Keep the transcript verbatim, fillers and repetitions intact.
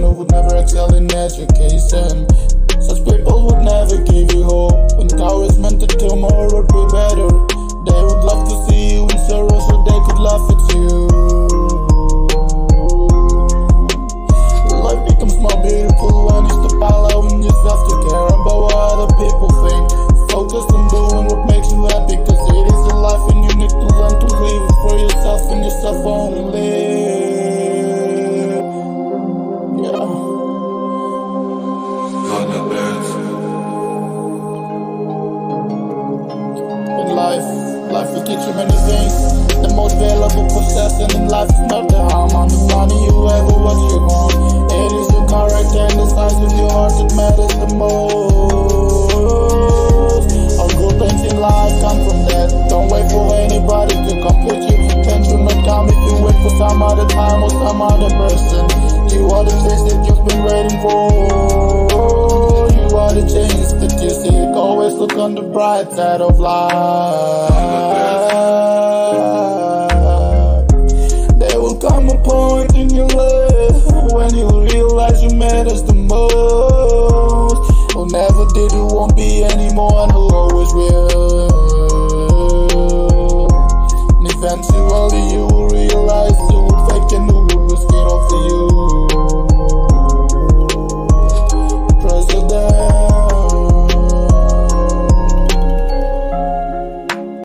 person who would never excel in education. Such people would never give you hope, encouragement that tomorrow would be better. They would love to see you in sorrow so they could laugh at you. Life becomes more beautiful when you stop allowing yourself to care about what other people think. Focus on doing what makes you happy, cause it is a life and you need to learn to live it for yourself and yourself only. Life, life will teach you many things. The most valuable possession in life is not the harm on the money you have or what you want. It is your character and the size of your heart that matters the most. All good things in life come from that. Don't wait for anybody to complete you. Things will not come if you wait for some other time or some other person. You are the things that you've been waiting for. You are the changes that you seek. Always look on the bright side of life. There will come a point in your life when you realize you matters the most. Who never did, who won't be anymore, and who always will.